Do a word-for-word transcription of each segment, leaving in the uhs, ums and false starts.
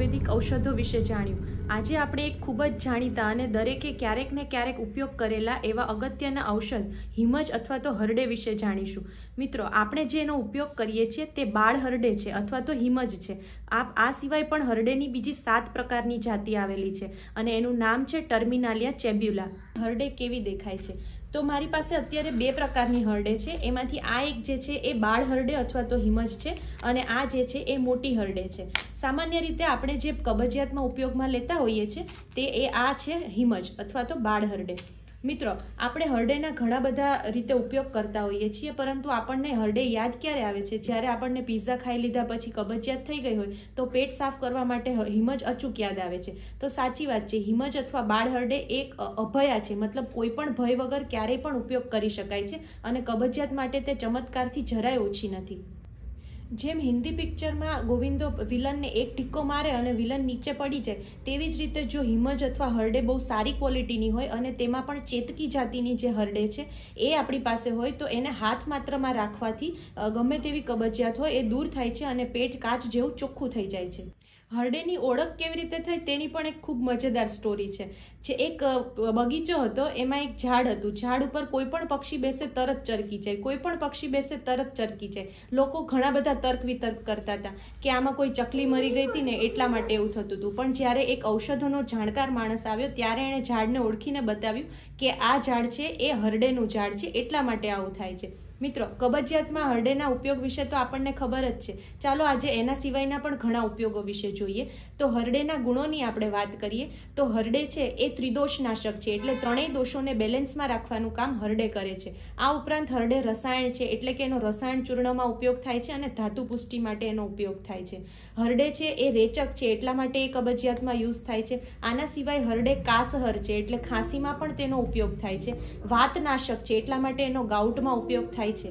આયુર્વેદિક ઔષધો વિશે જાણ્યું। આજે આપણે એક ખૂબ જ જાણીતા અને દરેકે ક્યારેક ને ક્યારેક ઉપયોગ કરેલા એવા અગત્યના ઔષધ હિમજ અથવા તો હરડે વિશે જાણીશું। મિત્રો, આપણે જેનો ઉપયોગ કરીએ છીએ તે બાળ હરડે છે અથવા તો હિમજ છે। આ આ સિવાય પણ હરડેની બીજી સાત પ્રકારની જાતિ આવેલી છે અને એનું નામ છે ટર્મિનાલિયા ચેબ્યુલા। હરડે કેવી દેખાય છે? તો મારી પાસે અત્યારે બે પ્રકારની હરડે છે। એમાંથી આ એક જે છે એ બાળ હરડે અથવા તો હિમજ છે અને આ જે છે એ મોટી હરડે છે। સામાન્ય રીતે આપણે જે કબજિયાતમાં ઉપયોગમાં લેતા હોઈએ છીએ તે એ આ છે હિમજ અથવા તો બાળ હરડે। મિત્રો, આપણે હરડેના ઘણા બધા રીતે ઉપયોગ કરતા હોઈએ છીએ, પરંતુ આપણને હરડે યાદ ક્યારે આવે છે? જ્યારે આપણને પીઝા ખાઈ લીધા પછી કબજિયાત થઈ ગઈ હોય તો પેટ સાફ કરવા માટે હિમજ અચૂક યાદ આવે છે। તો સાચી વાત છે, હિમજ અથવા બાળ હરડે એક અભયા છે, મતલબ કોઈ પણ ભય વગર ક્યારેય પણ ઉપયોગ કરી શકાય છે અને કબજિયાત માટે તે ચમત્કારથી જરાય ઓછી નથી। જેમ હિન્દી પિક્ચરમાં ગોવિંદો વિલનને એક ટીક્કો મારે અને વિલન નીચે પડી જાય, તેવી જ રીતે જો હિમજ અથવા હરડે બહુ સારી ક્વોલિટીની હોય અને તેમાં પણ ચેતકી જાતિની જે હરડે છે એ આપણી પાસે હોય તો એને હાથ માત્રમાં રાખવાથી ગમે તેવી કબજિયાત હોય એ દૂર થાય છે અને પેટ કાચ જેવું ચોખ્ખું થઈ જાય છે। હરડેની ઓળખ કેવી રીતે થઈ તેની પણ એક ખૂબ મજેદાર સ્ટોરી છે। જે એક બગીચો હતો, એમાં એક ઝાડ હતું। ઝાડ ઉપર કોઈ પણ પક્ષી બેસે તરત ચરકી જાય, કોઈ પણ પક્ષી બેસે તરત ચરકી જાય। લોકો ઘણા બધા તર્ક વિતર્ક કરતા હતા કે આમાં કોઈ ચકલી મરી ગઈ હતી ને એટલા માટે એવું થતું હતું, પણ જ્યારે એક ઔષધોનો જાણકાર માણસ આવ્યો ત્યારે એણે ઝાડને ઓળખીને બતાવ્યું કે આ ઝાડ છે એ હરડેનું ઝાડ છે, એટલા માટે આવું થાય છે। મિત્રો, કબજિયાતમાં હરડેના ઉપયોગ વિશે તો આપણને ખબર જ છે। ચાલો આજે એના સિવાયના પણ ઘણા ઉપયોગો વિશે જોઈએ। તો હરડેના ગુણોની આપણે વાત કરીએ તો હરડે છે એ ત્રિદોષનાશક છે, એટલે ત્રણેય દોષોને બેલેન્સમાં રાખવાનું કામ હરડે કરે છે। આ ઉપરાંત હરડે રસાયણ છે, એટલે કે એનો રસાયણ ચૂર્ણમાં ઉપયોગ થાય છે અને ધાતુ પુષ્ટિ માટે એનો ઉપયોગ થાય છે। હરડે છે એ રેચક છે, એટલા માટે એ કબજિયાતમાં યુઝ થાય છે। આના સિવાય હરડે કાસહર છે, એટલે ખાંસીમાં પણ તેનો ઉપયોગ થાય છે। વાતનાશક છે, એટલા માટે એનો ગાઉટમાં ઉપયોગ થાય છે।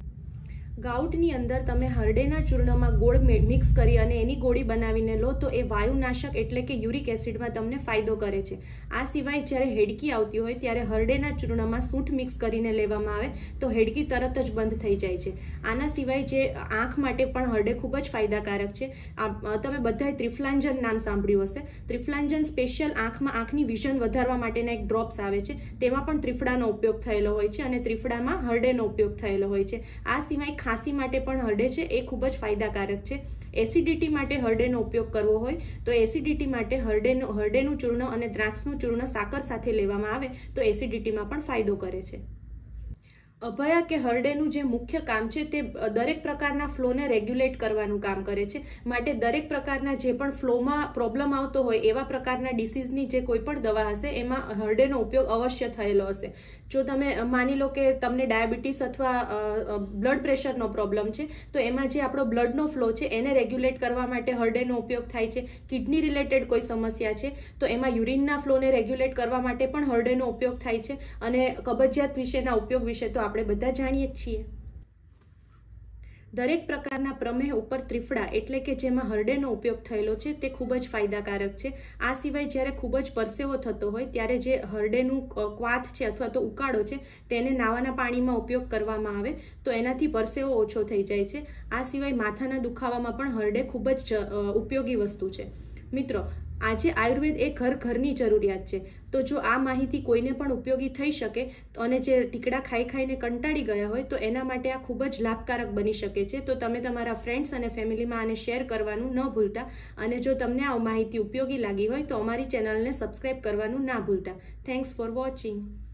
ગાઉટની અંદર તમે હરડેના ચૂર્ણમાં ગોળ મિક્સ કરી અને એની ગોળી બનાવીને લો તો એ વાયુનાશક એટલે કે યુરિક એસિડમાં તમને ફાયદો કરે છે। આ સિવાય જ્યારે હેડકી આવતી હોય ત્યારે હરડેના ચૂર્ણમાં સૂંઠ મિક્સ કરીને લેવામાં આવે તો હેડકી તરત જ બંધ થઈ જાય છે। આના સિવાય જે આંખ માટે પણ હરડે ખૂબ જ ફાયદાકારક છે। તમે બધાએ ત્રિફ્લાંજન નામ સાંભળ્યું હશે। ત્રિફ્લાંજન સ્પેશિયલ આંખમાં આંખની વિઝન વધારવા માટેના એક ડ્રોપ્સ આવે છે, તેમાં પણ ત્રિફળાનો ઉપયોગ થયેલો હોય છે અને ત્રિફળામાં હરડેનો ઉપયોગ થયેલો હોય છે। આ સિવાય ખાંસી માટે પણ હરડે છે એ ખૂબ જ ફાયદાકારક છે। એસિડિટી માટે હરડેનો ઉપયોગ કરવો હોય તો એસિડિટી માટે હરડેનું હરડેનું ચૂર્ણ અને દ્રાક્ષનું ચૂર્ણ સાકર સાથે લેવામાં આવે તો એસિડિટીમાં પણ ફાયદો કરે છે। અભયા કે હરડેનું જે મુખ્ય કામ છે તે દરેક પ્રકારના ફ્લોને રેગ્યુલેટ કરવાનું કામ કરે છે, માટે દરેક પ્રકારના જે પણ ફ્લોમાં પ્રોબ્લેમ આવતો હોય એવા પ્રકારના ડિસીઝની જે કોઈ પણ દવા હશે એમાં હરડેનો ઉપયોગ અવશ્ય થયેલો હશે। જો તમે માની લો કે તમને ડાયાબિટીસ અથવા બ્લડ પ્રેશરનો પ્રોબ્લેમ છે તો એમાં જે આપણો બ્લડનો ફ્લો છે એને રેગ્યુલેટ કરવા માટે હરડેનો ઉપયોગ થાય છે। કિડની રિલેટેડ કોઈ સમસ્યા છે તો એમાં યુરિનના ફ્લોને રેગ્યુલેટ કરવા માટે પણ હરડેનો ઉપયોગ થાય છે અને કબજિયાત વિશેના ઉપયોગ વિશે તો આપણે બધા જાણીએ જ છીએ। દરેક પ્રકારના પ્રમેહ ઉપર ત્રિફળા એટલે કે જેમાં હરડેનો ઉપયોગ થયેલો છે તે ખૂબ જ ફાયદાકારક છે। આ સિવાય જ્યારે ખૂબ જ પરસેવો થતો હોય ત્યારે જે હરડેનું ક્વાથ છે અથવા તો ઉકાળો છે તેને નાવાના પાણીમાં ઉપયોગ કરવામાં આવે તો એનાથી પરસેવો ઓછો થઈ જાય છે। આ સિવાય માથાના દુખાવામાં પણ હરડે ખૂબ જ ઉપયોગી વસ્તુ છે। મિત્રો, આજે આયુર્વેદ એ ઘર ઘરની જરૂરિયાત છે, તો જો આ માહિતી કોઈને પણ ઉપયોગી થઈ શકે અને જે ટીકડા ખાઈ ખાઈને કંટાળી ગયા હોય તો એના માટે આ ખૂબ જ લાભકારક બની શકે છે। તો તમે તમારા ફ્રેન્ડ્સ અને ફેમિલીમાં આને શેર કરવાનું ન ભૂલતા અને જો તમને આ માહિતી ઉપયોગી લાગી હોય તો અમારી ચેનલને સબસ્ક્રાઈબ કરવાનું ના ભૂલતા। Thanks for watching.